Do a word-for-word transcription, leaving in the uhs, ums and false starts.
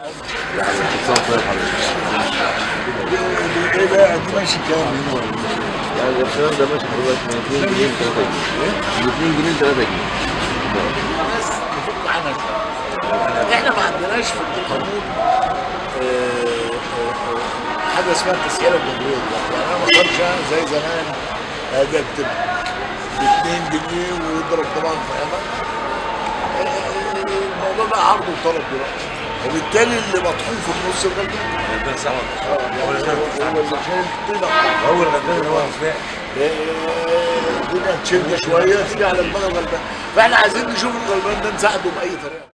يعني اتصال طيب حضرتك. ايه بقى دي ماشي كام هنا ولا يعني الكلام ده ماشي حضرتك من اتنين جنيه ل تلاتة جنيه. من اتنين جنيه ل تلاتة جنيه. الناس نفك عنها شويه. احنا ما عندناش في القانون حاجه اسمها التسعيره الجمهوريه دلوقتي، يعني انا ما اقدرش زي زمان اجي اكتب ب اتنين جنيه ويضرب طبعا في امل. الموضوع بقى عرض وطلب دلوقتي، وبالتالي اللي مطحون في النص الغلبان. الغلبان صح. هو اللي شايل طينه. هو الغلبان اللي هو مفتاح. الدنيا تشد شويه تيجي على دماغ الغلبان، فاحنا عايزين نشوف الغلبان ده نساعده باي طريقه.